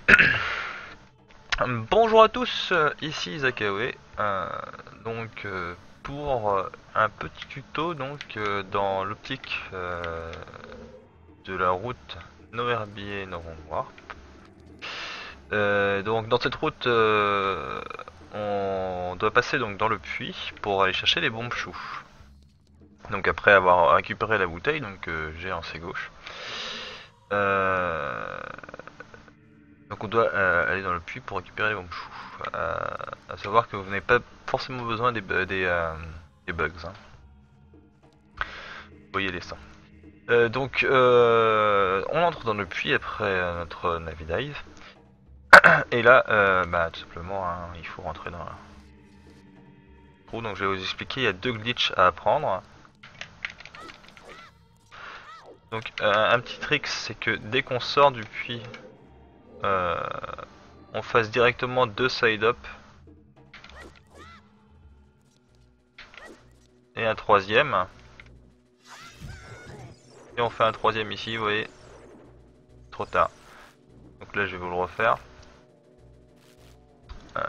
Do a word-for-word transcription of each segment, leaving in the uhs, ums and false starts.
Bonjour à tous, euh, ici Zakawe. Euh, donc euh, pour euh, un petit tuto donc euh, dans l'optique euh, de la route Noverbier Noronnoir. Euh, donc dans cette route, euh, on doit passer donc dans le puits pour aller chercher les bombes choux. Donc après avoir récupéré la bouteille, donc euh, j'ai en C gauche. Euh, Donc on doit euh, aller dans le puits pour récupérer les bombes choux. Euh, à savoir que vous n'avez pas forcément besoin des, bu- des, euh, des bugs. Hein. Vous voyez les seins. Euh, donc euh, on entre dans le puits après euh, notre Navy Dive. Et là, euh, bah, tout simplement, hein, il faut rentrer dans la trou. Donc je vais vous expliquer, il y a deux glitches à apprendre. Donc euh, un petit trick, c'est que dès qu'on sort du puits, euh, on fasse directement deux side-up et un troisième. Et on fait un troisième ici, vous voyez, trop tard. Donc là je vais vous le refaire. Euh,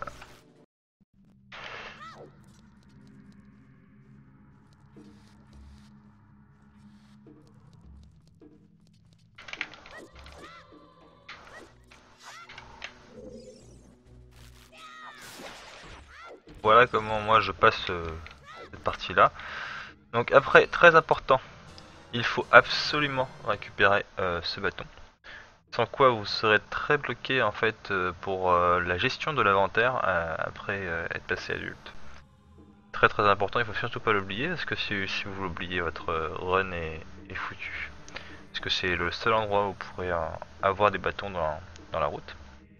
voilà comment moi je passe euh, cette partie là. Donc après, très important, il faut absolument récupérer euh, ce bâton. Sans quoi vous serez très bloqué en fait euh, pour euh, la gestion de l'inventaire euh, après euh, être passé adulte. Très très important, il faut surtout pas l'oublier parce que si, si vous l'oubliez, votre euh, run est, est foutu. Parce que c'est le seul endroit où vous pourrez euh, avoir des bâtons dans, dans la route.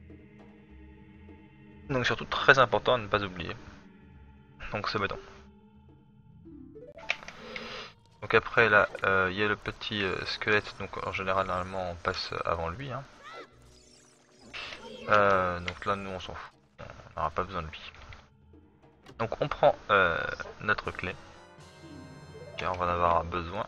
Donc surtout très important à ne pas oublier. Donc ce bâton. Donc après là, euh, il y a le petit euh, squelette, donc en général normalement on passe avant lui. Hein. Euh, donc là nous on s'en fout, on n'aura pas besoin de lui. Donc on prend euh, notre clé, car on va en avoir besoin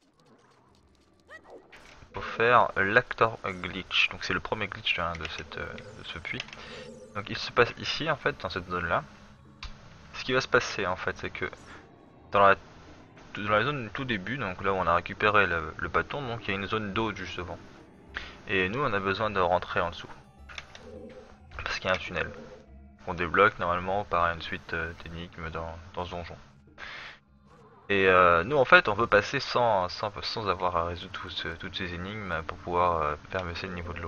pour faire l'actor glitch. Donc c'est le premier glitch hein, de, cette, euh, de ce puits. Donc il se passe ici en fait, dans cette zone là. Ce qui va se passer en fait, c'est que dans la, dans la zone du tout début, donc là où on a récupéré le, le bâton, donc il y a une zone d'eau juste devant. Et nous on a besoin de rentrer en dessous. Parce qu'il y a un tunnel. On débloque normalement par une suite euh, d'énigmes dans, dans ce donjon. Et euh, nous en fait on veut passer sans, sans, sans avoir à résoudre tout ce, toutes ces énigmes pour pouvoir euh, faire baisser le niveau de l'eau.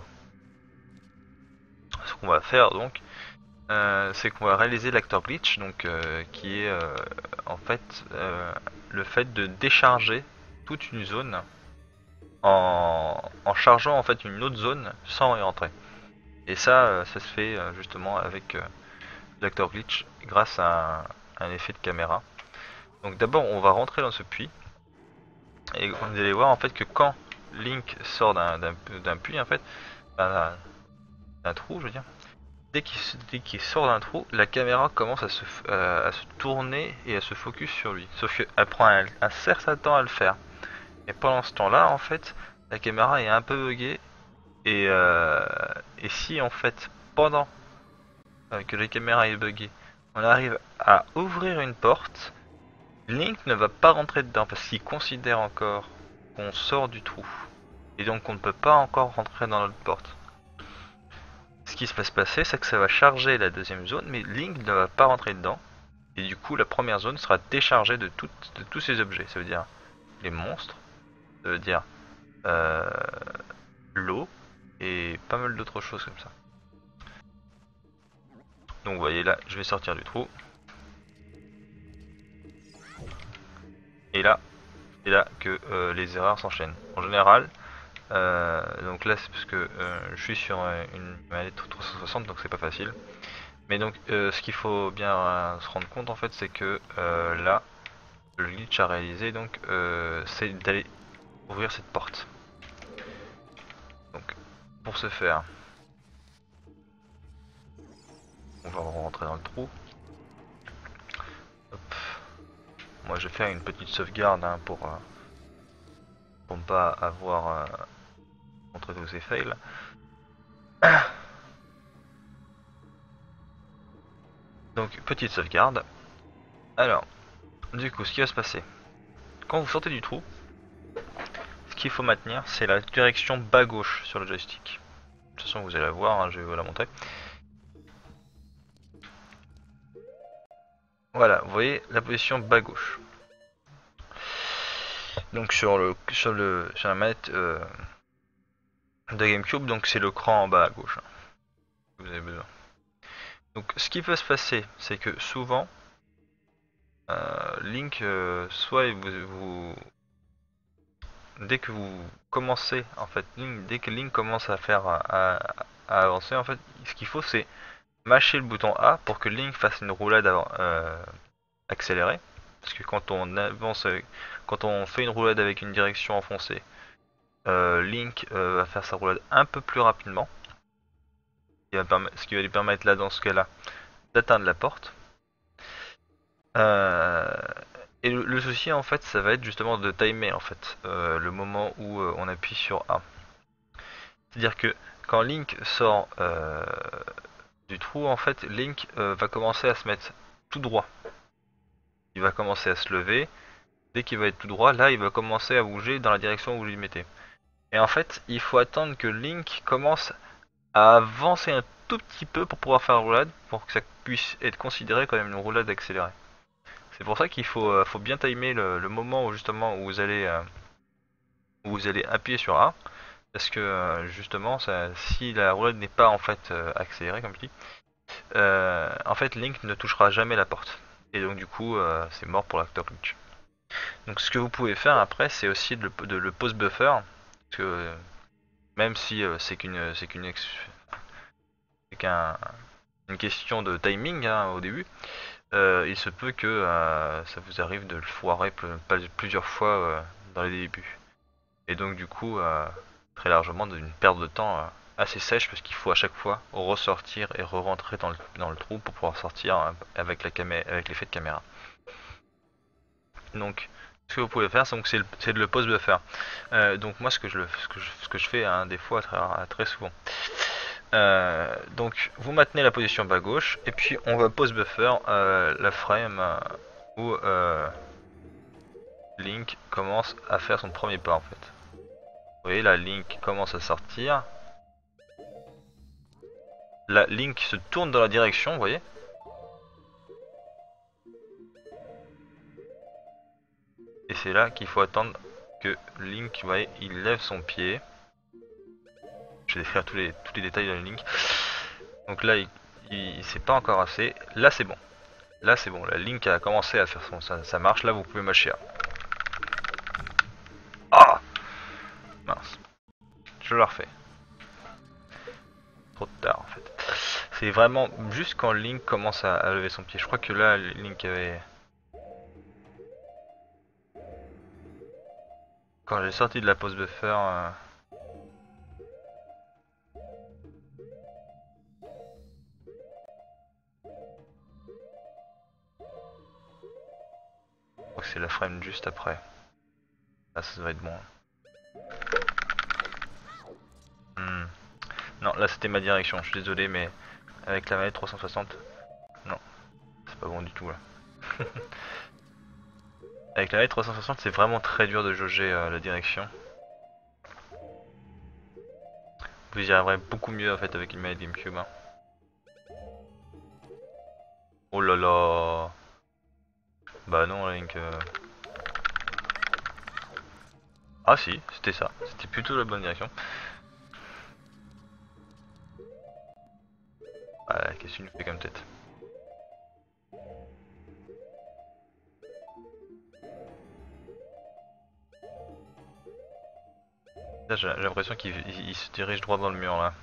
Ce qu'on va faire donc, euh, c'est qu'on va réaliser l'acteur glitch, donc euh, qui est euh, en fait euh, le fait de décharger toute une zone en, en chargeant en fait une autre zone sans y rentrer. Et ça, euh, ça se fait euh, justement avec euh, l'acteur glitch grâce à un, un effet de caméra. Donc d'abord on va rentrer dans ce puits et vous allez voir en fait que quand Link sort d'un puits en fait, d'un trou je veux dire, dès qu'il qu sort d'un trou, la caméra commence à se, euh, à se tourner et à se focus sur lui. Sauf qu'elle prend un, un certain temps à le faire. Et pendant ce temps-là en fait, la caméra est un peu buggée et, euh, et si en fait pendant euh, que la caméra est buggée, on arrive à ouvrir une porte, Link ne va pas rentrer dedans parce qu'il considère encore qu'on sort du trou. Et donc on ne peut pas encore rentrer dans notre porte. Ce qui se va se passer, c'est que ça va charger la deuxième zone, mais Link ne va pas rentrer dedans. Et du coup, la première zone sera déchargée de, tout, de tous ces objets. Ça veut dire les monstres, ça veut dire euh, l'eau, et pas mal d'autres choses comme ça. Donc vous voyez là, je vais sortir du trou. Et là, c'est là que euh, les erreurs s'enchaînent. En général, euh, donc là c'est parce que euh, je suis sur une manette trois cent soixante, donc c'est pas facile. Mais donc euh, ce qu'il faut bien euh, se rendre compte en fait, c'est que euh, là, le glitch à réaliser donc euh, c'est d'aller ouvrir cette porte. Donc pour ce faire, on va rentrer dans le trou. Hop. Moi je vais faire une petite sauvegarde hein, pour, euh, pour ne pas avoir euh, montré tous ces fails. Donc petite sauvegarde. Alors, du coup, ce qui va se passer, quand vous sortez du trou, ce qu'il faut maintenir, c'est la direction bas-gauche sur le joystick. De toute façon, vous allez la voir, hein, je vais vous la montrer. Voilà, vous voyez la position bas-gauche. Donc sur le sur le sur la manette euh, de GameCube, donc c'est le cran en bas à gauche, hein, que vous avez besoin. Donc ce qui peut se passer, c'est que souvent euh, Link, euh, soit vous, vous dès que vous commencez en fait, Link, dès que Link commence à faire à, à avancer, en fait, ce qu'il faut c'est mâcher le bouton A pour que Link fasse une roulade avant, euh, accélérée. Parce que quand on avance, quand on fait une roulade avec une direction enfoncée, euh, Link euh, va faire sa roulade un peu plus rapidement. Ce qui va, ce qui va lui permettre là, dans ce cas-là, d'atteindre la porte. Euh, et le, le souci en fait, ça va être justement de timer en fait euh, le moment où euh, on appuie sur A. C'est-à-dire que quand Link sort euh, du trou, en fait, Link euh, va commencer à se mettre tout droit. Il va commencer à se lever. Dès qu'il va être tout droit, là, il va commencer à bouger dans la direction où vous lui mettez. Et en fait, il faut attendre que Link commence à avancer un tout petit peu pour pouvoir faire la roulade, pour que ça puisse être considéré comme une roulade accélérée. C'est pour ça qu'il faut, euh, faut bien timer le, le moment où justement où vous allez euh, où vous allez appuyer sur A, parce que euh, justement ça, si la roulade n'est pas en fait euh, accélérée comme je dis, euh, en fait Link ne touchera jamais la porte. Et donc du coup euh, c'est mort pour l'acteur Link. Donc ce que vous pouvez faire après c'est aussi de, de le pause buffer, parce que euh, même si euh, c'est qu'une c'est qu'une c'est qu'un une question de timing hein, au début, euh, il se peut que euh, ça vous arrive de le foirer plusieurs fois euh, dans les débuts. Et donc du coup, euh, très largement d'une perte de temps euh, assez sèche parce qu'il faut à chaque fois ressortir et re-rentrer dans le, dans le trou pour pouvoir sortir euh, avec la caméra, avec l'effet de caméra. Donc ce que vous pouvez faire, c'est de le pause buffer. Euh, donc moi ce que je, ce que je, ce que je fais hein, des fois très, très souvent. Euh, donc vous maintenez la position bas gauche et puis on va pause buffer euh, la frame euh, où euh, Link commence à faire son premier pas en fait. Vous voyez là Link commence à sortir. Là Link se tourne dans la direction, vous voyez. Et c'est là qu'il faut attendre que Link, vous voyez, il lève son pied. Je vais décrire tous les, tous les détails de Link. Donc là il, il c'est pas encore assez. Là c'est bon. Là c'est bon. La Link a commencé à faire son, ça, ça marche. Là vous pouvez mâcher. Ah mince. Je la refais. Trop tard en fait. C'est vraiment juste quand Link commence à, à lever son pied. Je crois que là Link avait... Quand j'ai sorti de la pause buffer... Euh... Je crois que c'est la frame juste après. Là ça devrait être bon. Hmm. Non, là c'était ma direction, je suis désolé, mais avec la manette trois cent soixante, non, c'est pas bon du tout là. Avec la manette trois cent soixante, c'est vraiment très dur de jauger euh, la direction. Vous y arriverez beaucoup mieux en fait avec une manette GameCube. Hein. Oh là là. Bah non, Link. Euh... Ah si, c'était ça, c'était plutôt la bonne direction. Ah, qu'est-ce qu'il nous fait comme tête? J'ai l'impression qu'il se dirige droit dans le mur là.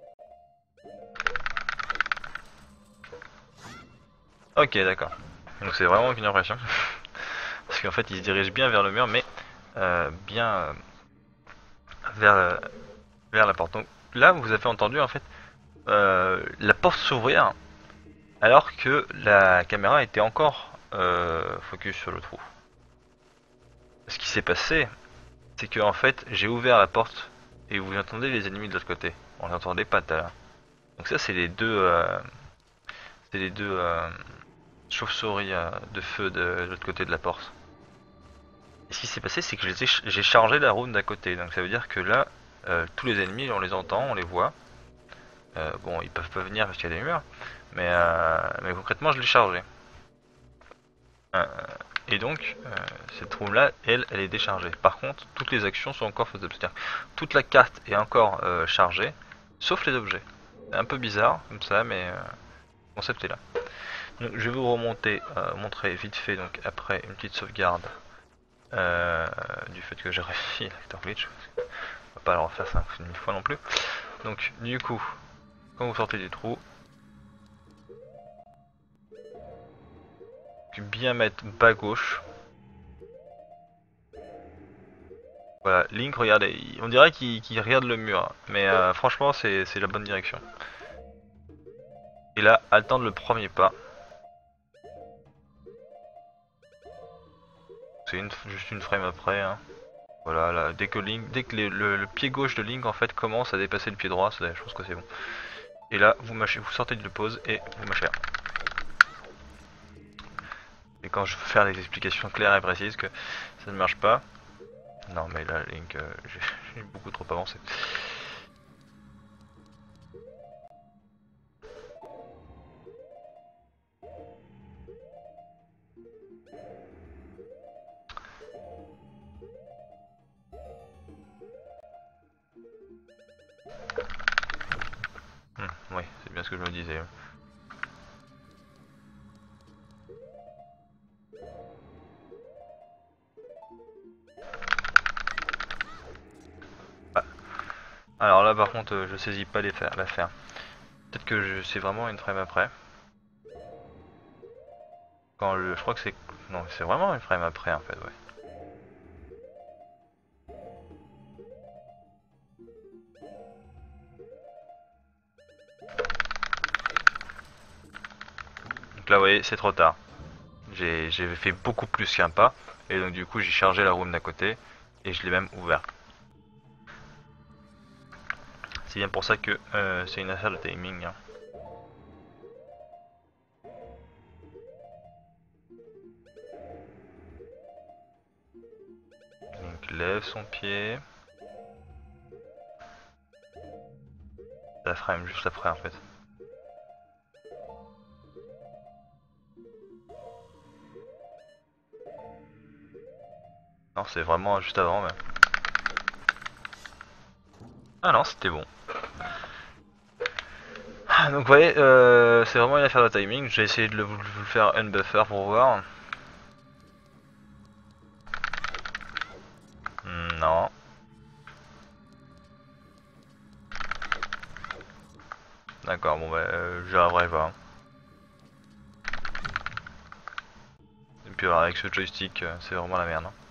Ok, d'accord. Donc c'est vraiment qu'une impression. Parce qu'en fait il se dirige bien vers le mur, mais euh, bien euh, vers, euh, vers la porte. Donc là vous avez entendu en fait euh, la porte s'ouvrir alors que la caméra était encore euh, focus sur le trou. Ce qui s'est passé, c'est que en fait j'ai ouvert la porte et vous entendez les ennemis de l'autre côté. On n'entendait pas tout à l'heure. Donc ça c'est les deux, euh, C'est les deux euh, chauves-souris euh, de feu de, de l'autre côté de la porte. Et ce qui s'est passé, c'est que j'ai chargé la room d'à côté. Donc ça veut dire que là, euh, tous les ennemis, on les entend, on les voit. Euh, bon, ils peuvent pas venir parce qu'il y a des murs. Mais, euh, mais concrètement, je l'ai chargé. Euh, et donc, euh, cette room là, elle, elle est déchargée. Par contre, toutes les actions sont encore faisables. C'est-à-dire, toute la carte est encore euh, chargée, sauf les objets. C'est un peu bizarre comme ça, mais euh, le concept est là. Donc, je vais vous remonter, euh, montrer vite fait, donc après une petite sauvegarde euh, du fait que j'ai réussi l'acteur glitch. On va pas le refaire cinq mille fois non plus. Donc, du coup, quand vous sortez du trou, bien mettre bas gauche. Voilà, Link, regardez, on dirait qu'il qu'il regarde le mur, mais euh, franchement c'est la bonne direction. Et là, attendre le premier pas. C'est une, juste une frame après. Hein. Voilà, là, dès que Link, dès que les, le, le pied gauche de Link en fait commence à dépasser le pied droit, je pense que c'est bon. Et là, vous mâchez, vous sortez de pause et vous mâchez. Et quand je veux faire des explications claires et précises que ça ne marche pas. Non mais là, Link, euh, j'ai beaucoup trop avancé. Hum, oui, c'est bien ce que je me disais. Ah. Alors là par contre, je saisis pas les faire, l'affaire. Peut-être que c'est vraiment une frame après. Quand le, je crois que c'est, non, c'est vraiment une frame après en fait, ouais. Donc là, vous voyez, c'est trop tard. J'ai fait beaucoup plus qu'un pas, et donc du coup, j'ai chargé la room d'à côté, et je l'ai même ouvert. C'est bien pour ça que euh, c'est une affaire de timing. Hein. Donc lève son pied. La frame juste après en fait. Non, c'est vraiment juste avant même. Ah non, c'était bon. Donc vous voyez, euh, c'est vraiment une affaire de timing. J'ai essayé de le, vous le faire unbuffer pour voir. Non. D'accord, bon bah euh, j'y arriverai pas. Et puis alors avec ce joystick, euh, c'est vraiment la merde. Hein.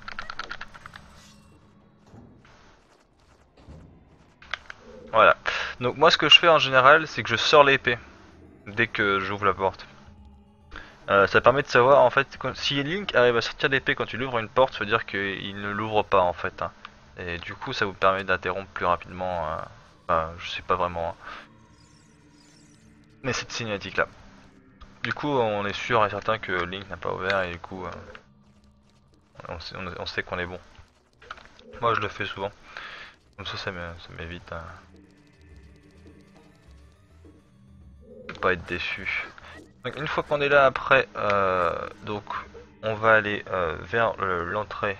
Voilà. Donc moi ce que je fais en général, c'est que je sors l'épée dès que j'ouvre la porte. Euh, ça permet de savoir en fait quand, si Link arrive à sortir l'épée quand tu ouvres une porte, ça veut dire qu'il ne l'ouvre pas en fait. Hein. Et du coup ça vous permet d'interrompre plus rapidement. Euh, enfin, je sais pas vraiment. Hein. Mais cette cinématique là. Du coup on est sûr et certain que Link n'a pas ouvert et du coup euh, on sait, on, on sait qu'on est bon. Moi je le fais souvent. Comme ça ça m'évite hein, de pas être déçu. Donc une fois qu'on est là après, euh, donc on va aller euh, vers l'entrée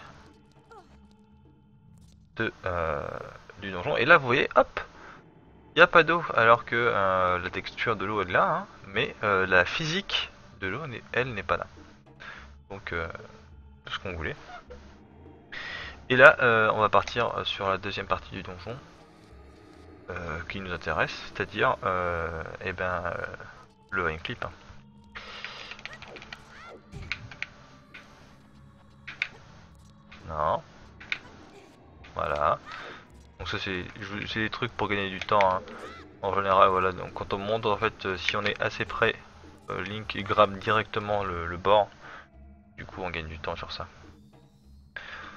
de euh, du donjon. Et là vous voyez, hop, il n'y a pas d'eau alors que euh, la texture de l'eau est là, hein, mais euh, la physique de l'eau, elle n'est pas là. Donc euh, tout ce qu'on voulait. Et là euh, on va partir sur la deuxième partie du donjon euh, qui nous intéresse, c'est-à-dire euh, eh ben, euh, le Vine Clip. Hein. Non. Voilà. Donc ça c'est des trucs pour gagner du temps. Hein. En général voilà, donc quand on monte en fait euh, si on est assez près, euh, Link il grabe directement le, le bord. Du coup on gagne du temps sur ça.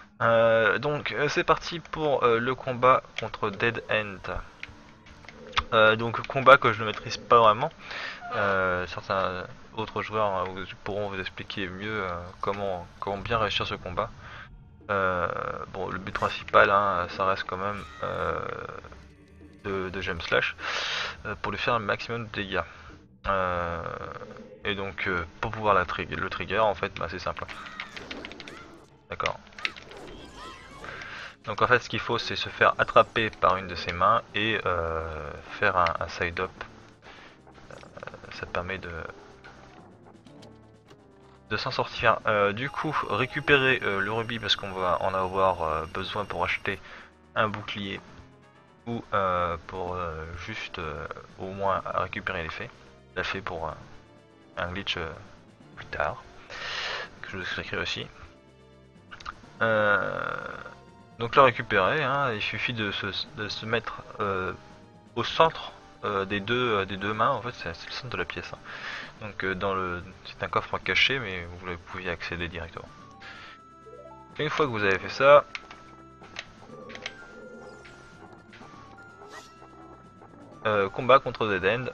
Euh, donc euh, c'est parti pour euh, le combat contre Dead End. Euh, donc combat que je ne maîtrise pas vraiment. Euh, certains autres joueurs euh, pourront vous expliquer mieux euh, comment, comment bien réussir ce combat. Euh, bon, le but principal, hein, ça reste quand même euh, de, de Gem Slash euh, pour lui faire un maximum de dégâts. Euh, et donc, euh, pour pouvoir la tri le trigger, en fait, bah, c'est simple. D'accord. Donc en fait, ce qu'il faut, c'est se faire attraper par une de ses mains et euh, faire un, un side-up. Euh, ça permet de de s'en sortir. Euh, du coup, récupérer euh, le rubis parce qu'on va en avoir euh, besoin pour acheter un bouclier ou euh, pour euh, juste euh, au moins récupérer l'effet. L'effet pour euh, un glitch euh, plus tard, que je vous expliquerai aussi. Euh, donc le récupérer, hein, il suffit de se, de se mettre euh, au centre euh, des, deux, euh, des deux mains, en fait c'est le centre de la pièce. Hein. Donc euh, dans le, c'est un coffre caché mais vous pouvez y accéder directement. Une fois que vous avez fait ça, euh, combat contre Dead End.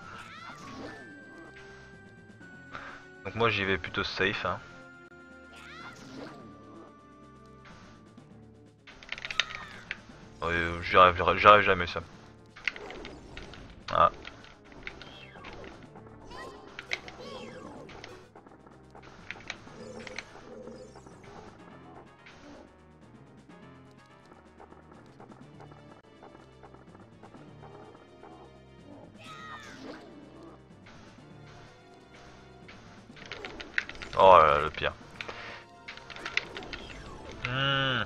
Donc moi j'y vais plutôt safe. Hein. Euh, j'y arrive, j'arrive jamais ça. Ah. Oh là là, le pire. Hmm.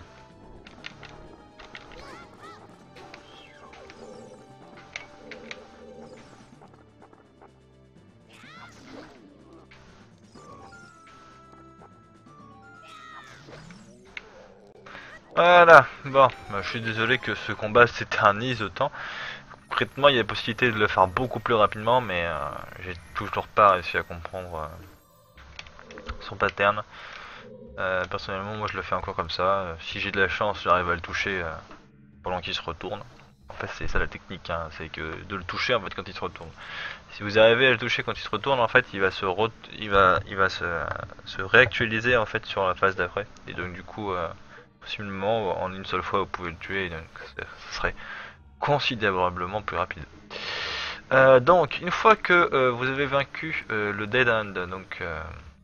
Voilà, bon, bah, je suis désolé que ce combat s'éternise autant. Concrètement, il y a la possibilité de le faire beaucoup plus rapidement, mais euh, j'ai toujours pas réussi à comprendre euh, son pattern. Euh, personnellement, moi je le fais encore comme ça. Si j'ai de la chance, j'arrive à le toucher euh, pendant qu'il se retourne. En fait, c'est ça la technique, hein, c'est que de le toucher en fait quand il se retourne. Si vous arrivez à le toucher quand il se retourne, en fait, il va se re il va il va se, se réactualiser en fait sur la phase d'après. Et donc du coup, euh, possiblement en une seule fois, vous pouvez le tuer. Et donc, ce serait considérablement plus rapide. Euh, donc, une fois que euh, vous avez vaincu euh, le Dead End, donc euh,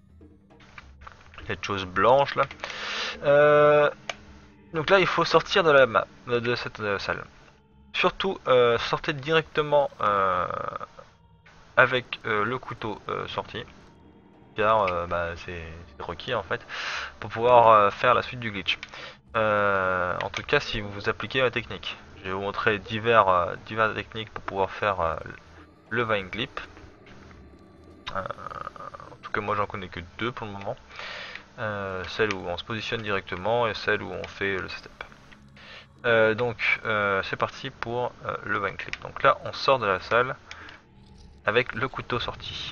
cette chose blanche là, euh, donc là il faut sortir de la map, de cette euh, salle. Surtout, euh, sortez directement euh, avec euh, le couteau euh, sorti, car euh, bah, c'est requis en fait pour pouvoir euh, faire la suite du glitch. Euh, en tout cas, si vous appliquez la technique, je vais vous montrer divers, euh, diverses techniques pour pouvoir faire euh, le Vine Clip. Euh, en tout cas, moi j'en connais que deux pour le moment. Euh, celle où on se positionne directement et celle où on fait le setup. Euh, donc euh, c'est parti pour euh, le Vine Clip. Donc là on sort de la salle avec le couteau sorti.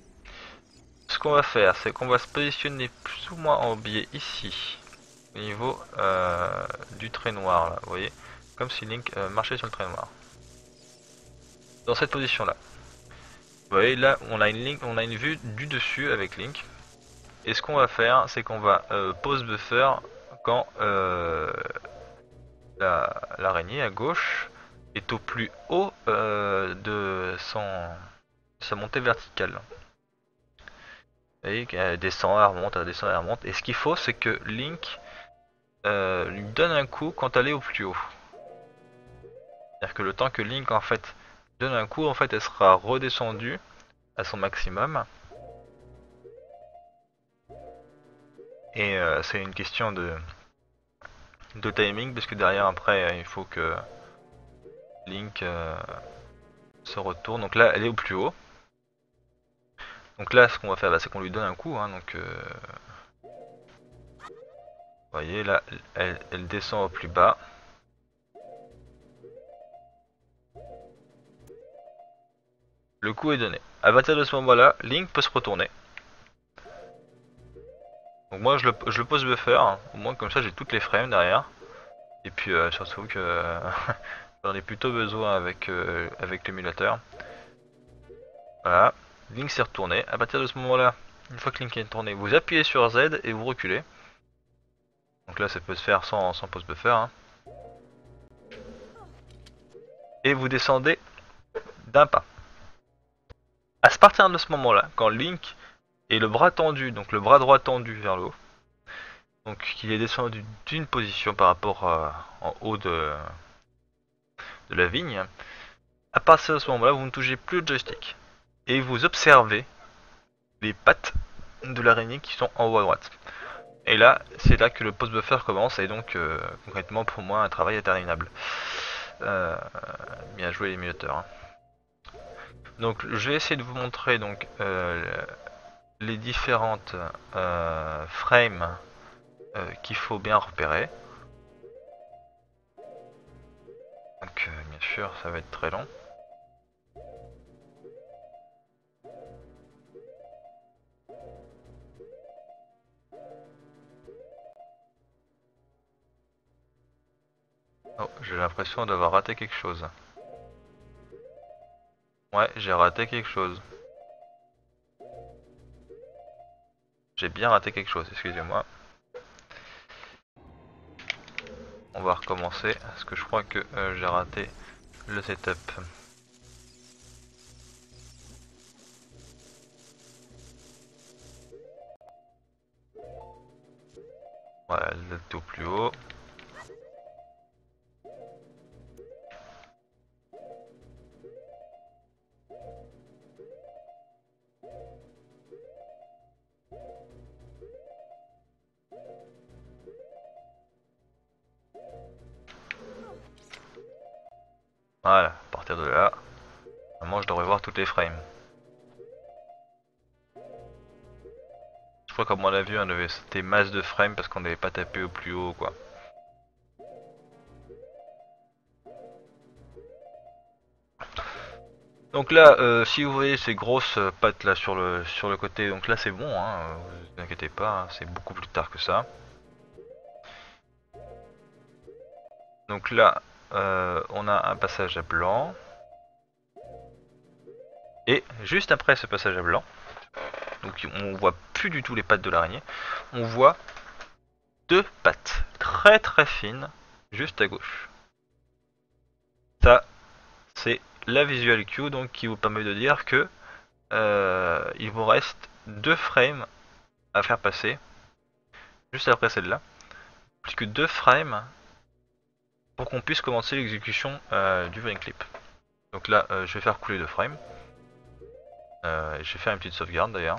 Ce qu'on va faire, c'est qu'on va se positionner plus ou moins en biais ici, au niveau euh, du trait noir là, vous voyez, comme si Link euh, marchait sur le trait noir. Dans cette position là. Vous voyez là on a une, Link, on a une vue du dessus avec Link. Et ce qu'on va faire, c'est qu'on va euh, pause buffer quand euh, l'araignée la, à gauche est au plus haut euh, de son, sa montée verticale. Vous voyez qu'elle descend, elle remonte, elle descend, elle remonte. Et ce qu'il faut, c'est que Link euh, lui donne un coup quand elle est au plus haut. C'est-à-dire que le temps que Link en fait donne un coup, en fait, elle sera redescendue à son maximum. Et euh, c'est une question de, de timing, parce que derrière, après, il faut que Link euh, se retourne. Donc là, elle est au plus haut. Donc là, ce qu'on va faire, bah, c'est qu'on lui donne un coup. Hein, donc, euh... vous voyez, là, elle, elle descend au plus bas. Le coup est donné. À partir de ce moment-là, Link peut se retourner. Donc moi, je le, je le pose buffer. Hein, au moins, comme ça, j'ai toutes les frames derrière. Et puis, euh, surtout que J'en ai plutôt besoin avec, euh, avec l'émulateur. Voilà, Link s'est retourné. À partir de ce moment-là, une fois que Link est tourné, vous appuyez sur Z et vous reculez. Donc là, ça peut se faire sans, sans pause buffer. Hein. Et vous descendez d'un pas. À partir de ce moment-là, quand Link est le bras tendu, donc le bras droit tendu vers le haut, donc qu'il est descendu d'une position par rapport à, en haut de, de la vigne, à partir de ce moment-là, vous ne touchez plus le joystick. Et vous observez les pattes de l'araignée qui sont en haut à droite. Et là, c'est là que le pause buffer commence, et donc euh, concrètement pour moi un travail interminable. Euh, bien joué l'émulateur. Hein. Donc je vais essayer de vous montrer donc euh, les différentes euh, frames euh, qu'il faut bien repérer. Donc euh, bien sûr ça va être très long. Oh, j'ai l'impression d'avoir raté quelque chose. Ouais, j'ai raté quelque chose. J'ai bien raté quelque chose, excusez-moi. On va recommencer, parce que je crois que euh, j'ai raté le setup. Voilà, le tout plus haut. Voilà, à partir de là, normalement je devrais voir toutes les frames. Je crois qu'à mon avis on avait sauté masse de frames parce qu'on n'avait pas tapé au plus haut quoi. Donc là, euh, si vous voyez ces grosses pattes là sur le sur le côté, donc là c'est bon, hein, vous inquiétez pas, hein, c'est beaucoup plus tard que ça. Donc là, euh, on a un passage à blanc. Et juste après ce passage à blanc, donc on voit plus du tout les pattes de l'araignée, on voit deux pattes très très fines juste à gauche. Ça, c'est la visual cue donc qui vous permet de dire que euh, il vous reste deux frames à faire passer juste après celle-là, plus que deux frames pour qu'on puisse commencer l'exécution euh, du vine clip. Donc là, euh, je vais faire couler deux frames. Euh, et je vais faire une petite sauvegarde d'ailleurs.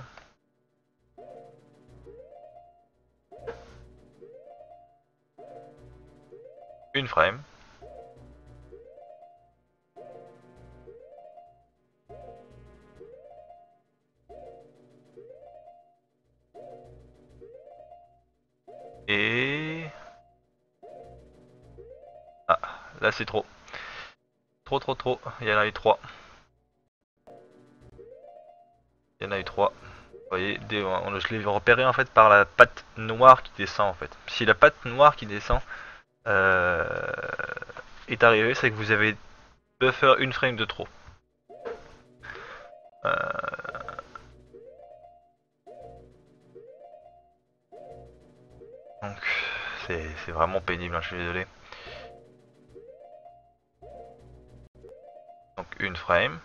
Une frame. Et... Ah, là c'est trop. Trop trop trop, il y en a eu trois. Il y en a eu trois. Vous voyez, des, on, je l'ai repéré en fait par la patte noire qui descend en fait. Si la patte noire qui descend euh, est arrivée, c'est que vous avez buffer une frame de trop. Euh... Donc c'est vraiment pénible, hein, je suis désolé. Donc une frame.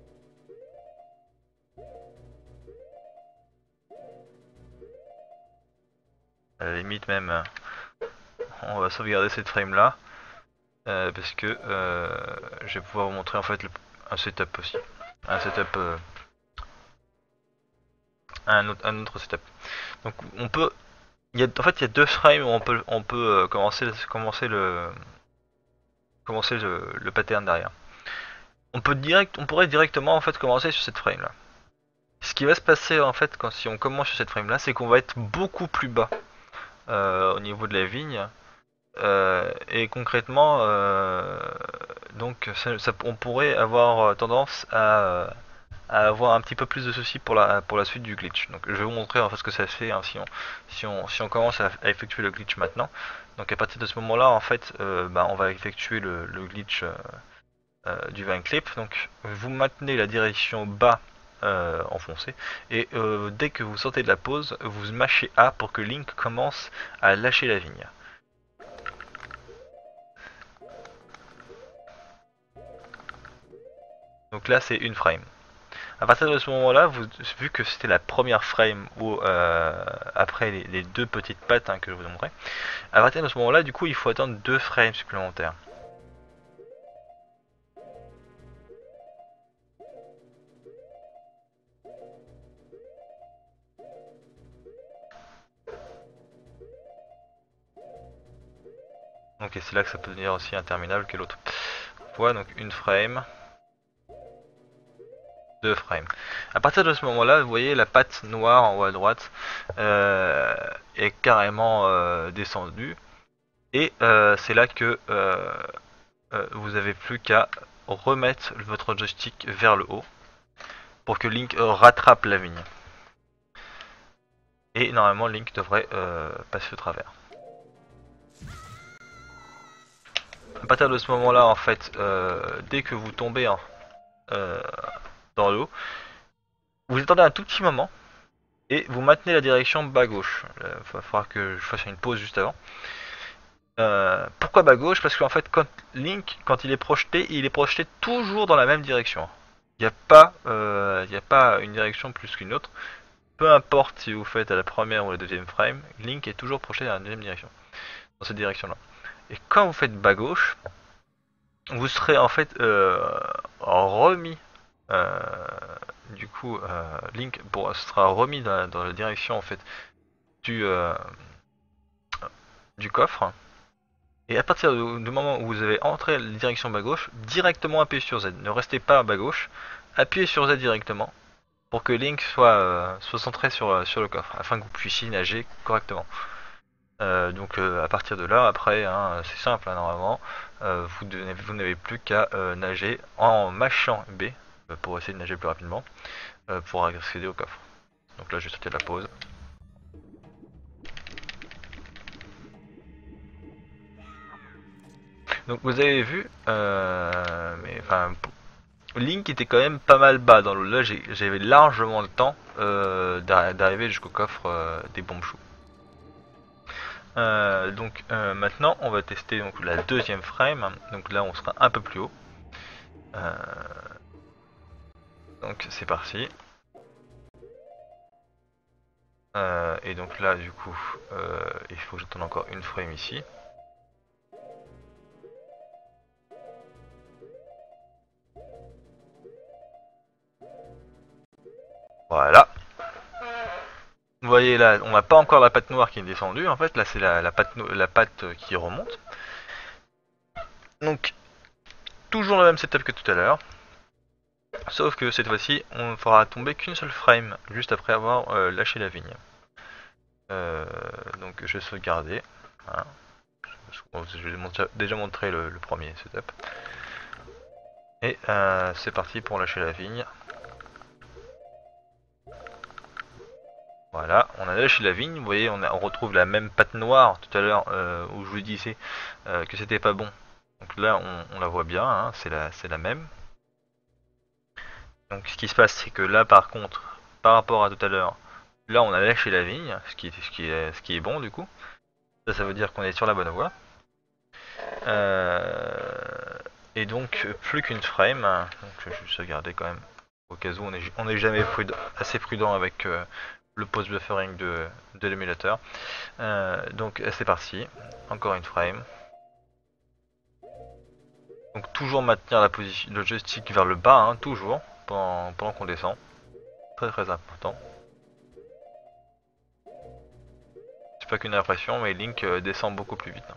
À la limite même, on va sauvegarder cette frame là. Euh, parce que euh, je vais pouvoir vous montrer en fait le, un setup aussi. Un setup... Euh, un, autre, un autre setup. Donc on peut... Il y a, en fait il y a deux frames où on peut, on peut euh, commencer, commencer le... Commencer le, le pattern derrière. On peut direct, on pourrait directement en fait commencer sur cette frame là. Ce qui va se passer en fait quand si on commence sur cette frame là, c'est qu'on va être beaucoup plus bas euh, au niveau de la vigne. Euh, et concrètement, euh, donc ça, ça, on pourrait avoir tendance à, à avoir un petit peu plus de soucis pour la, pour la suite du glitch. Donc je vais vous montrer en fait ce que ça fait hein, si, on, si, on, si on commence à, à effectuer le glitch maintenant. Donc à partir de ce moment là en fait euh, bah, on va effectuer le, le glitch euh, euh, du vine clip. Donc vous maintenez la direction bas euh, enfoncée et euh, dès que vous sortez de la pause vous mâchez A pour que Link commence à lâcher la vigne. Donc là c'est une frame. À partir de ce moment-là, vu que c'était la première frame ou euh, après les, les deux petites pattes hein, que je vous ai montré, à partir de ce moment-là, du coup, il faut attendre deux frames supplémentaires. Donc c'est là que ça peut devenir aussi interminable que l'autre. Voilà donc une frame. Deux frames. À partir de ce moment-là, vous voyez la patte noire en haut à droite euh, est carrément euh, descendue. Et euh, c'est là que euh, euh, vous avez plus qu'à remettre votre joystick vers le haut pour que Link rattrape la vigne. Et normalement Link devrait euh, passer au travers. À partir de ce moment-là, en fait, euh, dès que vous tombez hein, euh, dans l'eau, vous attendez un tout petit moment et vous maintenez la direction bas-gauche. Il va falloir que je fasse une pause juste avant. Euh, pourquoi bas-gauche? Parce qu'en fait, quand Link, quand il est projeté, il est projeté toujours dans la même direction. Il n'y a pas, euh, il n'y a pas une direction plus qu'une autre. Peu importe si vous faites à la première ou à la deuxième frame, Link est toujours projeté dans la deuxième direction, dans cette direction-là. Et quand vous faites bas-gauche, vous serez en fait euh, remis, euh, du coup, euh, Link pour, sera remis dans la, dans la direction en fait du, euh, du coffre. Et à partir du, du moment où vous avez entré la direction bas-gauche, directement appuyez sur Z. Ne restez pas à bas-gauche, appuyez sur Z directement pour que Link soit, euh, soit centré sur, sur le coffre, afin que vous puissiez nager correctement. Euh, donc euh, à partir de là, après, hein, c'est simple, hein, normalement, euh, vous, vous n'avez plus qu'à euh, nager en mâchant B euh, pour essayer de nager plus rapidement euh, pour accéder au coffre. Donc là, je vais sauter de la pause. Donc vous avez vu, euh, mais enfin, Link était quand même pas mal bas dans l'eau. Là, j'avais largement le temps euh, d'arriver jusqu'au coffre euh, des bombes choux. Euh, donc euh, maintenant on va tester donc, la deuxième frame, donc là on sera un peu plus haut. Euh, donc c'est parti. Euh, et donc là du coup euh, il faut que j'attende encore une frame ici. Voilà. Vous voyez là, on n'a pas encore la patte noire qui est descendue en fait, là c'est la, la, patte no la patte qui remonte. Donc toujours le même setup que tout à l'heure. Sauf que cette fois-ci, on ne fera tomber qu'une seule frame, juste après avoir euh, lâché la vigne. Euh, donc je vais sauvegarder. Hein. Je vais déjà montrer le, le premier setup. Et euh, c'est parti pour lâcher la vigne. Voilà, on a lâché la vigne. Vous voyez, on, a, on retrouve la même patte noire tout à l'heure euh, où je vous disais euh, que c'était pas bon. Donc là, on, on la voit bien, hein, c'est la, la même. Donc ce qui se passe, c'est que là, par contre, par rapport à tout à l'heure, là, on a lâché la vigne, ce qui, ce qui, est, ce qui est bon du coup. Ça, ça veut dire qu'on est sur la bonne voie. Euh, et donc, plus qu'une frame. Donc, je vais juste regarder quand même. Au cas où, on n'est on est jamais prudent, assez prudent avec euh, le post-buffering de, de l'émulateur. Euh, donc, c'est parti. Encore une frame. Donc, toujours maintenir la position, le joystick vers le bas, hein, toujours, pendant, pendant qu'on descend. Très très important. C'est pas qu'une impression, mais Link euh, descend beaucoup plus vite. Hein.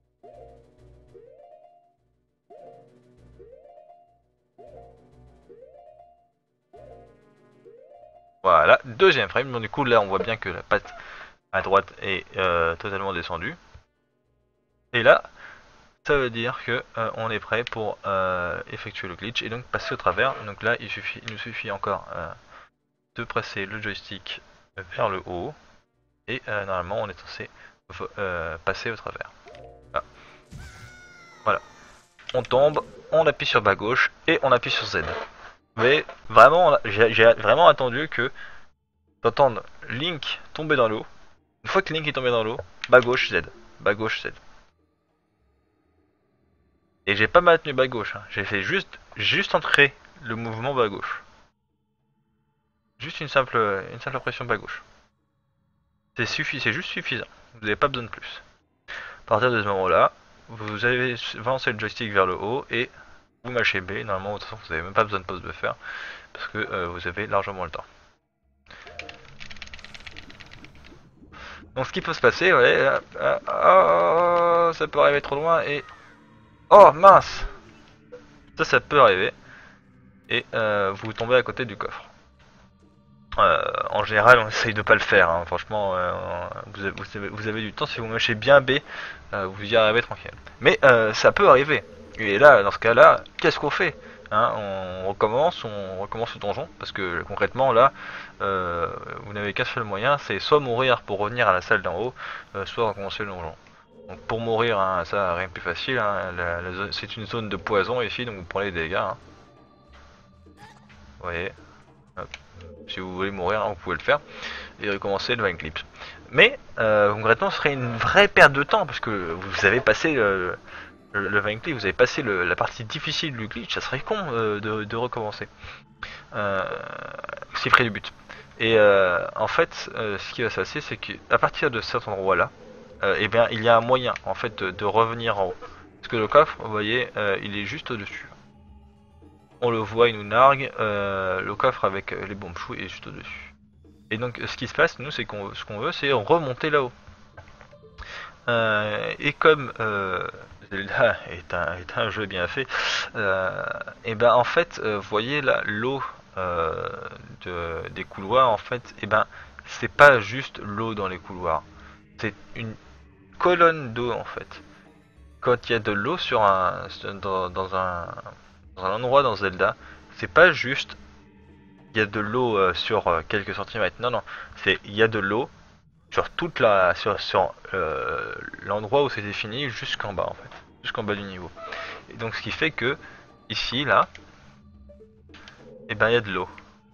Voilà, deuxième frame. Donc du coup là on voit bien que la patte à droite est euh, totalement descendue. Et là, ça veut dire que euh, on est prêt pour euh, effectuer le glitch et donc passer au travers. Donc là, il, suffit, il nous suffit encore euh, de presser le joystick vers le haut et euh, normalement on est censé euh, passer au travers. Voilà. Voilà. On tombe, on appuie sur bas gauche et on appuie sur Z. Mais vraiment, j'ai vraiment attendu que d'entendre Link tomber dans l'eau. Une fois que Link est tombé dans l'eau, bas gauche Z, bas gauche Z. Et j'ai pas maintenu bas gauche, hein. J'ai fait juste, juste entrer le mouvement bas gauche. Juste une simple, une simple pression bas gauche. C'est suffi, c'est juste suffisant. Vous n'avez pas besoin de plus. À partir de ce moment-là, vous avez avancé le joystick vers le haut et vous mâchez B. Normalement, de toute façon, vous n'avez même pas besoin de pause de faire parce que euh, vous avez largement le temps. Donc, ce qui peut se passer, ouais, euh, euh, oh, ça peut arriver trop loin et oh mince, ça, ça peut arriver et euh, vous tombez à côté du coffre. Euh, en général, on essaye de pas le faire. Hein. Franchement, euh, vous, avez, vous, avez, vous, avez, du temps. Si vous mâchez bien B, euh, vous y arrivez tranquille. Mais euh, ça peut arriver. Et là, dans ce cas-là, qu'est-ce qu'on fait hein On recommence, on recommence le donjon. Parce que concrètement, là, euh, vous n'avez qu'un seul moyen, c'est soit mourir pour revenir à la salle d'en haut, euh, soit recommencer le donjon. Donc pour mourir, hein, ça rien de plus facile. Hein, c'est une zone de poison ici, donc vous prenez des dégâts. Hein. Vous voyez. Hop. Si vous voulez mourir, hein, vous pouvez le faire et recommencer le Vine Clips. Mais euh, concrètement, ce serait une vraie perte de temps parce que vous avez passé le, le, le Vine Clip, vous avez passé le, la partie difficile du glitch. Ça serait con euh, de, de recommencer. Euh, c'est près du but. Et euh, en fait, euh, ce qui va se passer, c'est qu'à partir de cet endroit-là, euh, eh bien, il y a un moyen en fait de, de revenir en haut. Parce que le coffre, vous voyez, euh, il est juste au-dessus. On le voit, il nous nargue, euh, le coffre avec les bombes chou est juste au-dessus. Et donc ce qui se passe, nous, c'est qu'on ce qu'on veut, c'est remonter là-haut. Euh, et comme euh, Zelda est un, est un jeu bien fait, euh, et ben en fait, euh, vous voyez là, l'eau euh, de, des couloirs, en fait, et ben c'est pas juste l'eau dans les couloirs, c'est une colonne d'eau en fait. Quand il y a de l'eau sur un dans, dans un dans un endroit dans Zelda, c'est pas juste il y a de l'eau euh, sur euh, quelques centimètres. Non, non, c'est il y a de l'eau sur toute la sur, sur euh, l'endroit où c'est défini jusqu'en bas en fait, jusqu'en bas du niveau. Et donc ce qui fait que ici là, et eh ben il y a de l'eau.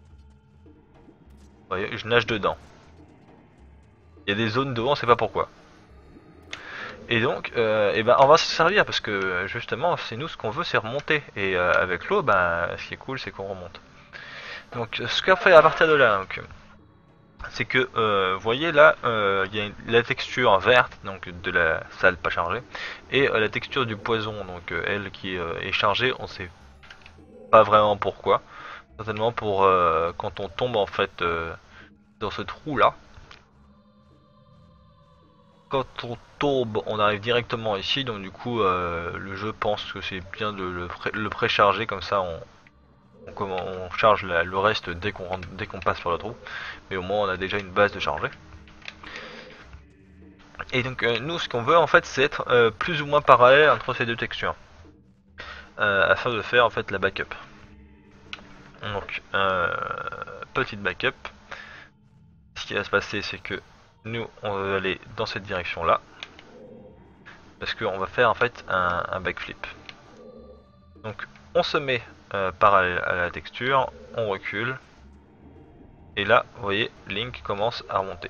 Vous voyez, je nage dedans. Il y a des zones d'eau, on sait pas pourquoi. Et donc, euh, et ben on va se servir parce que justement, c'est nous ce qu'on veut, c'est remonter. Et euh, avec l'eau, ben ce qui est cool, c'est qu'on remonte. Donc, ce qu'on fait à partir de là, c'est que, euh, vous voyez là, il euh, y a une, la texture verte, donc de la salle pas chargée, et euh, la texture du poison, donc euh, elle qui euh, est chargée, on sait pas vraiment pourquoi. Certainement pour euh, quand on tombe en fait euh, dans ce trou là. Quand on tombe, on arrive directement ici, donc du coup euh, le jeu pense que c'est bien de le, pré le précharger, comme ça on, on, on charge la, le reste dès qu'on dès qu'on passe sur le trou, mais au moins on a déjà une base de charger. Et donc euh, nous ce qu'on veut en fait c'est être euh, plus ou moins parallèle entre ces deux textures, euh, afin de faire en fait la backup. Donc euh, petite backup, ce qui va se passer c'est que nous on va aller dans cette direction là, parce qu'on va faire en fait un, un backflip. Donc on se met euh, parallèle à la texture, on recule, et là vous voyez Link commence à remonter.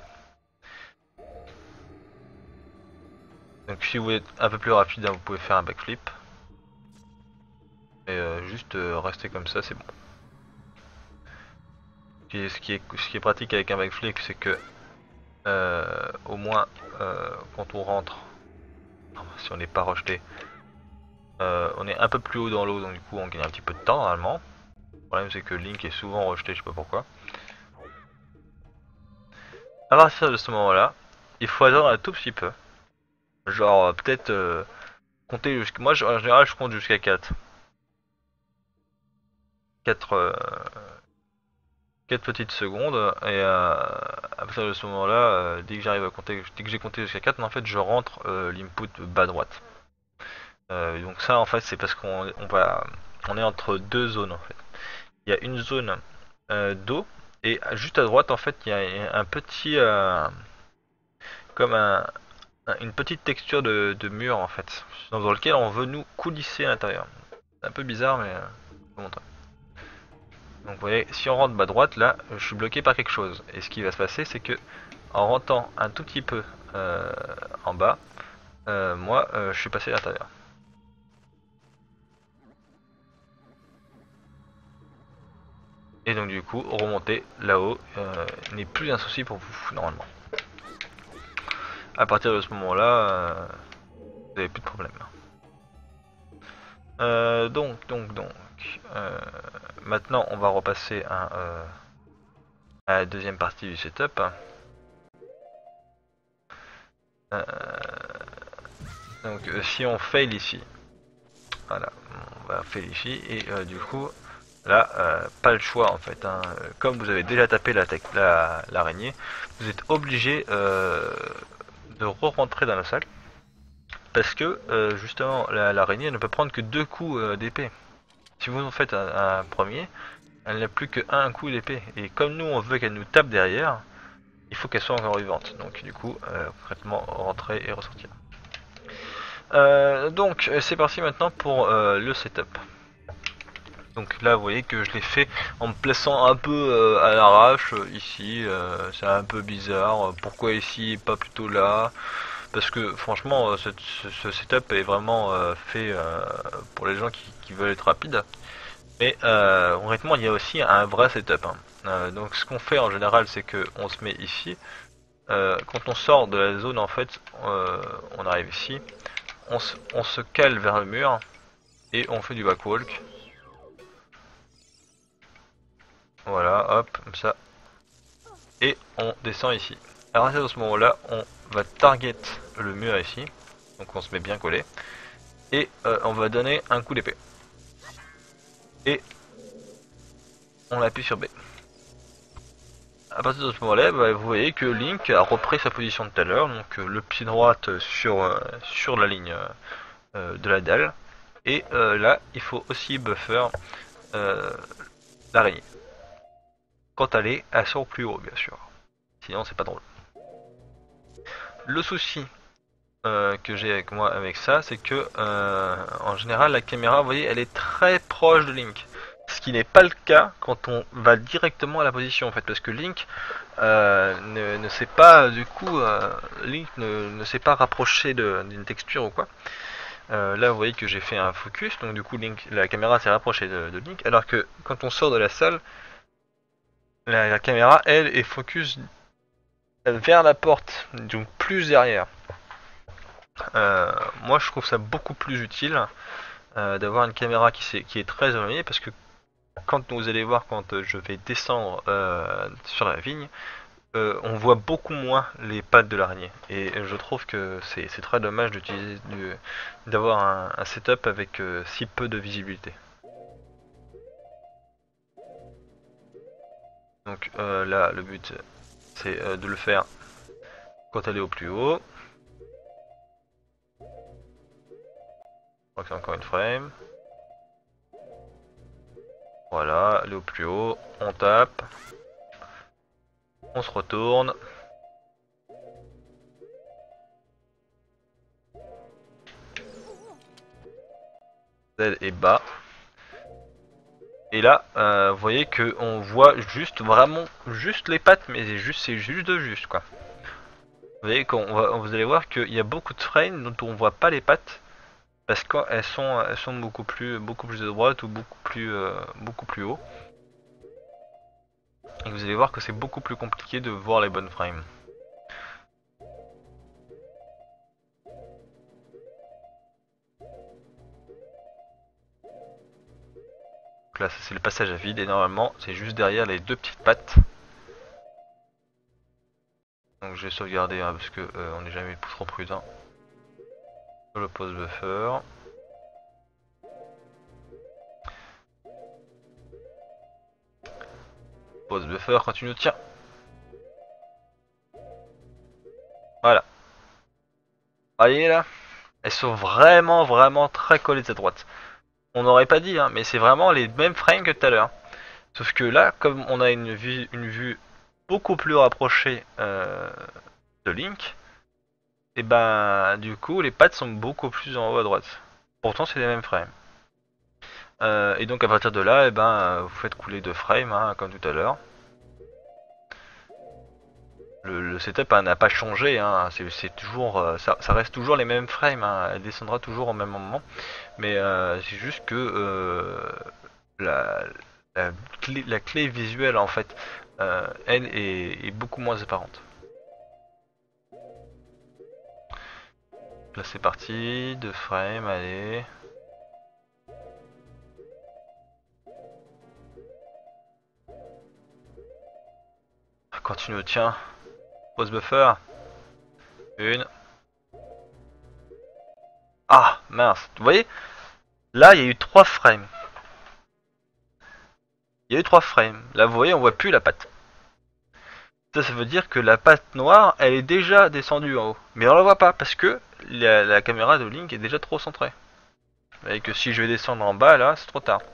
Donc si vous êtes un peu plus rapide, hein, vous pouvez faire un backflip, et euh, juste euh, rester comme ça, c'est bon. Et ce qui est, ce qui est pratique avec un backflip, c'est que euh, au moins euh, quand on rentre, si on n'est pas rejeté, euh, on est un peu plus haut dans l'eau, donc du coup on gagne un petit peu de temps normalement. Le problème c'est que Link est souvent rejeté, je sais pas pourquoi. À partir de ce moment là, il faut attendre un tout petit peu. Genre peut-être euh, compter jusqu'à... Moi en général je compte jusqu'à quatre. quatre, euh, quatre petites secondes, et euh, à partir de ce moment là, euh, dès que j'arrive à compter, dès que j'ai compté jusqu'à quatre, en fait je rentre euh, l'input bas droite. Euh, donc ça en fait c'est parce qu'on on va on est entre deux zones en fait. Il y a une zone euh, d'eau et juste à droite en fait il y a un petit euh, comme un, une petite texture de, de mur en fait dans lequel on veut nous coulisser à l'intérieur. C'est un peu bizarre mais euh, je vous montre. Donc vous voyez si on rentre bas droite là je suis bloqué par quelque chose et ce qui va se passer c'est que en rentrant un tout petit peu euh, en bas euh, moi euh, je suis passé à l'intérieur. Et donc du coup, remonter là-haut euh, n'est plus un souci pour vous, normalement. À partir de ce moment-là, euh, vous n'avez plus de problème. Euh, donc, donc, donc. Euh, maintenant, on va repasser à, euh, à la deuxième partie du setup. Euh, donc, euh, si on fail ici, voilà, on va fail ici, et euh, du coup, là, euh, pas le choix en fait. Hein. Comme vous avez déjà tapé l'araignée, la, la, vous êtes obligé euh, de re-rentrer dans la salle. Parce que euh, justement l'araignée ne peut prendre que deux coups euh, d'épée. Si vous en faites un, un premier, elle n'a plus que un coup d'épée. Et comme nous on veut qu'elle nous tape derrière, il faut qu'elle soit encore vivante. Donc du coup, euh, concrètement, rentrer et ressortir. Euh, donc c'est parti maintenant pour euh, le setup. Donc là vous voyez que je l'ai fait en me plaçant un peu euh, à l'arrache euh, ici, euh, c'est un peu bizarre, pourquoi ici et pas plutôt là? Parce que franchement, euh, ce, ce setup est vraiment euh, fait euh, pour les gens qui, qui veulent être rapides. Mais euh, honnêtement, il y a aussi un vrai setup. Hein. Euh, donc ce qu'on fait en général, c'est que on se met ici. Euh, quand on sort de la zone, en fait, euh, on arrive ici. On se, on se cale vers le mur et on fait du backwalk. Voilà, hop, comme ça. Et on descend ici. À partir de ce moment-là, on va target le mur ici. Donc on se met bien collé. Et euh, on va donner un coup d'épée. Et on appuie sur B. À partir de ce moment-là, bah, vous voyez que Link a repris sa position de tout à l'heure, donc euh, le pied droit sur, euh, sur la ligne euh, de la dalle. Et euh, là, il faut aussi buffer euh, l'araignée. Quand elle est à son plus haut, bien sûr. Sinon, c'est pas drôle. Le souci euh, que j'ai avec moi avec ça, c'est que euh, en général, la caméra, vous voyez, elle est très proche de Link. Ce qui n'est pas le cas quand on va directement à la position en fait, parce que Link euh, ne, ne sait pas du coup, euh, Link ne, ne s'est pas rapproché d'une texture ou quoi. Euh, là vous voyez que j'ai fait un focus, donc du coup Link, la caméra s'est rapprochée de, de Link, alors que quand on sort de la salle, la, la caméra elle est focus vers la porte, donc plus derrière. Euh, moi je trouve ça beaucoup plus utile euh, d'avoir une caméra qui, est, qui est très éloignée, parce que quand vous allez voir quand je vais descendre euh, sur la vigne, euh, on voit beaucoup moins les pattes de l'araignée. Et je trouve que c'est très dommage d'utiliser d'avoir un, un setup avec euh, si peu de visibilité. Donc euh, là, le but, c'est euh, de le faire quand elle est au plus haut. Je crois que c'est encore une frame. Voilà, elle est au plus haut. On tape. On se retourne. Z est bas. Et là, euh, vous voyez que on voit juste vraiment juste les pattes, mais c'est juste c'est juste de juste quoi. Vous voyez qu'on va, vous allez voir qu'il y a beaucoup de frames dont on voit pas les pattes parce qu'elles sont elles sont beaucoup plus beaucoup plus de droite ou beaucoup plus euh, beaucoup plus haut. Et vous allez voir que c'est beaucoup plus compliqué de voir les bonnes frames. Donc là, c'est le passage à vide et normalement, c'est juste derrière les deux petites pattes. Donc je vais sauvegarder hein, parce que euh, on n'est jamais trop prudent. Je le pose buffer. Pose buffer quand tu nous tiens. Voilà. Voyez là, elles sont vraiment vraiment très collées à droite. On n'aurait pas dit, hein, mais c'est vraiment les mêmes frames que tout à l'heure. Sauf que là, comme on a une vue, une vue beaucoup plus rapprochée euh, de Link, et ben du coup les pattes sont beaucoup plus en haut à droite. Pourtant c'est les mêmes frames. Euh, et donc à partir de là, et ben vous faites couler deux frames, hein, comme tout à l'heure. Le, le setup hein, n'a pas changé, hein, c'est toujours, euh, ça, ça reste toujours les mêmes frames, hein, elle descendra toujours au même moment. Mais euh, c'est juste que euh, la, la, clé, la clé visuelle en fait, euh, elle est, est beaucoup moins apparente. Là c'est parti, deux frames, allez. Continue, tiens. Pause buffer. Une. Ah, mince. Vous voyez? Là, il y a eu trois frames. Il y a eu trois frames. Là, vous voyez, on voit plus la patte. Ça, ça veut dire que la patte noire, elle est déjà descendue en haut. Mais on la voit pas parce que la, la caméra de Link est déjà trop centrée. Et que si je vais descendre en bas, là, c'est trop tard.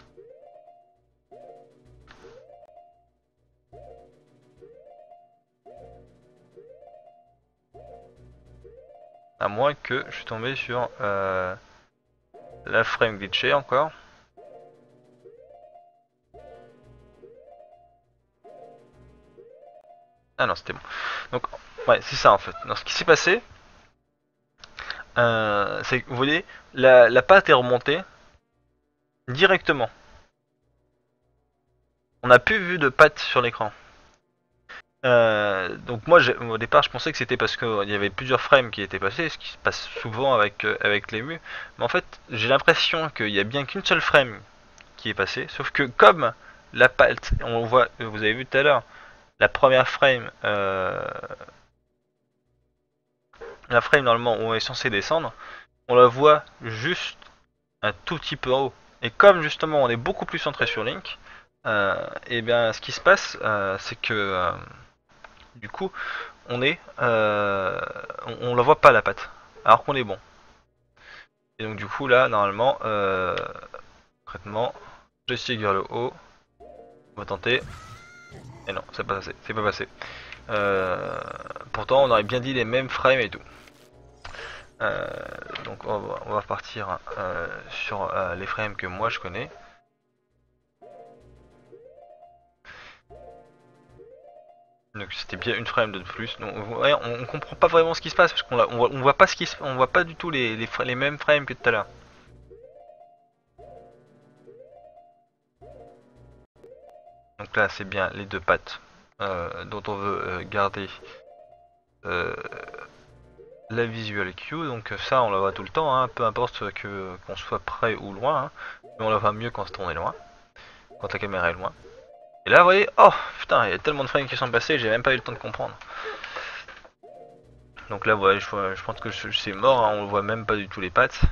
À moins que je suis tombé sur euh, la frame glitchée encore. Ah non, c'était bon. Donc, ouais, c'est ça en fait. Donc, ce qui s'est passé, euh, c'est que vous voyez, la, la patte est remontée directement. On n'a plus vu de patte sur l'écran. Euh, donc moi au départ je pensais que c'était parce qu'il y avait plusieurs frames qui étaient passés, ce qui se passe souvent avec, euh, avec les mus. Mais en fait j'ai l'impression qu'il y a bien qu'une seule frame qui est passée, sauf que comme la patte, on voit, vous avez vu tout à l'heure, la première frame, euh, la frame normalement où on est censé descendre, on la voit juste un tout petit peu en haut. Et comme justement on est beaucoup plus centré sur Link, euh, et bien ce qui se passe euh, c'est que euh, du coup on est euh, on, on la voit pas la patte alors qu'on est bon. Et donc du coup là normalement euh, concrètement joystick vers le haut, on va tenter, et non c'est pas passé, c'est pas passé. Euh, pourtant on aurait bien dit les mêmes frames et tout. Euh, donc on va, on va partir euh, sur euh, les frames que moi je connais. Donc c'était bien une frame de plus. Donc, ouais, on, on comprend pas vraiment ce qui se passe parce qu'on on voit, on voit pas ce qui se, on voit pas du tout les, les, les mêmes frames que tout à l'heure. Donc là c'est bien les deux pattes euh, dont on veut euh, garder euh, la visual cue. Donc ça on la voit tout le temps, hein, peu importe que qu'on soit près ou loin, hein, mais on la voit mieux quand on est loin, quand la caméra est loin. Et là vous voyez, oh putain, il y a tellement de frames qui sont passés, j'ai même pas eu le temps de comprendre. Donc là ouais, je, je pense que c'est mort, hein, on voit même pas du tout les pattes.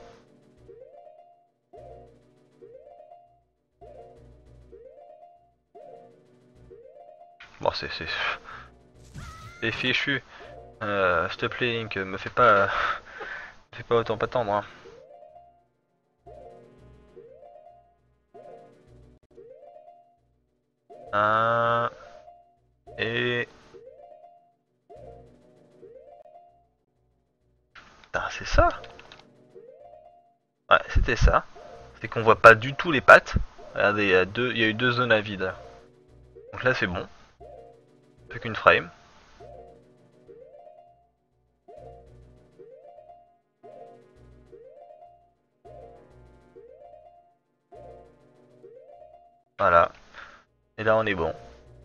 Bon c'est c'est c'est fichu. Euh, S'il te plaît Link, me fais pas, me fais pas autant pas tendre. Hein. Un et putain, c'est ça. Ouais, c'était ça. C'est qu'on voit pas du tout les pattes. Regardez, il y a deux, il y a eu deux zones à vide. Donc là c'est bon. Plus qu'une frame. Voilà. Et là on est bon.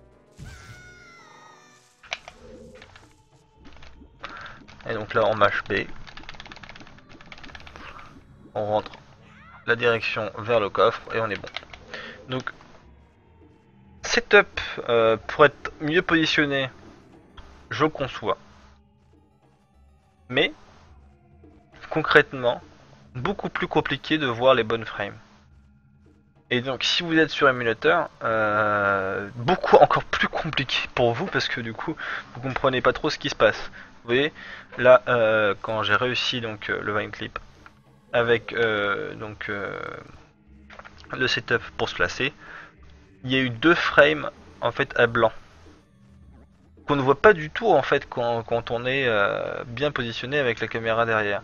Et donc là on mâche B. On rentre la direction vers le coffre et on est bon. Donc setup euh, pour être mieux positionné, je le conçois. Mais concrètement, beaucoup plus compliqué de voir les bonnes frames. Et donc si vous êtes sur émulateur, euh, beaucoup encore plus compliqué pour vous parce que du coup vous comprenez pas trop ce qui se passe. Vous voyez, là, euh, quand j'ai réussi donc euh, le vine clip avec euh, donc euh, le setup pour se placer, il y a eu deux frames en fait à blanc qu'on ne voit pas du tout en fait quand, quand on est euh, bien positionné avec la caméra derrière.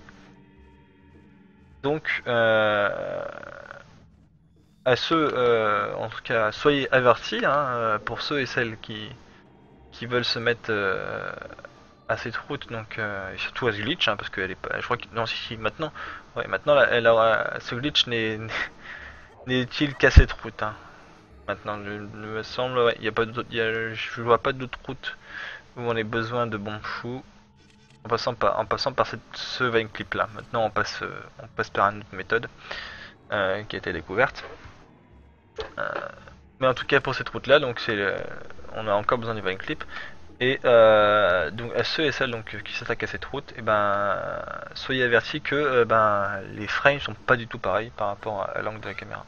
Donc euh, à ceux, euh, en tout cas, soyez avertis hein, euh, pour ceux et celles qui, qui veulent se mettre euh, à cette route, donc euh, et surtout à ce glitch, hein, parce qu'elle est pas, je crois que non si, si maintenant, ouais maintenant là, elle aura, ce glitch n'est n'est-il qu'à cette route. Hein. Maintenant, il me semble, ouais, y a pas d'autre, y a, je vois pas d'autre route où on ait besoin de bons choux en passant par, en passant par cette, ce vine clip là. Maintenant, on passe, euh, on passe par une autre méthode euh, qui a été découverte. Euh, mais en tout cas pour cette route là, donc c'est, on a encore besoin du vine clip. Et euh, donc à ceux et celles donc, qui s'attaquent à cette route, et ben soyez avertis que euh, ben les frames sont pas du tout pareils par rapport à l'angle de la caméra.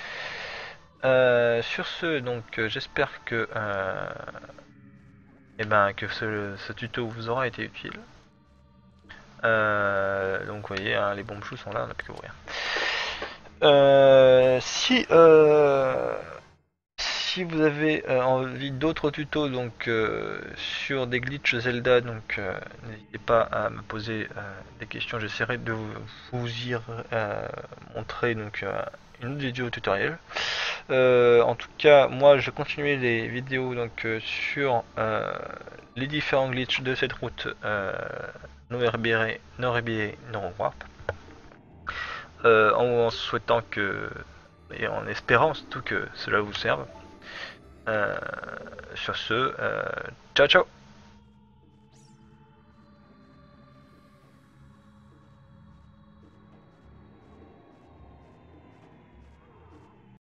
Euh, sur ce, donc euh, j'espère que euh, et ben que ce, ce tuto vous aura été utile. Euh, donc vous voyez, hein, les bombes choux sont là, on n'a plus qu'à ouvrir. Euh, si euh, si vous avez euh, envie d'autres tutos donc euh, sur des glitches Zelda, donc euh, n'hésitez pas à me poser euh, des questions. J'essaierai de vous, vous y euh, montrer donc euh, une autre vidéo tutoriel. Euh, en tout cas, moi je vais continuer les vidéos donc euh, sur euh, les différents glitches de cette route euh, No R B R, No R B A, No Warp. Euh, en, en souhaitant que et en espérant surtout que cela vous serve. Euh, sur ce, euh, ciao ciao.